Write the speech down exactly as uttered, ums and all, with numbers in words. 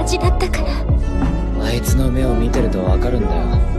じだったから。 あいつの目を見てるとわかるんだよ。